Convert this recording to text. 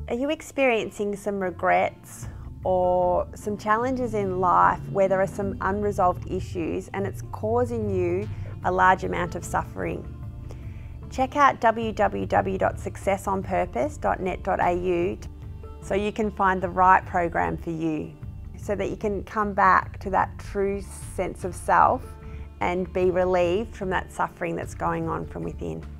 Are you experiencing some regrets or some challenges in life where there are some unresolved issues and it's causing you a large amount of suffering? Check out www.successonpurpose.net.au so you can find the right program for you, so that you can come back to that true sense of self and be relieved from that suffering that's going on from within.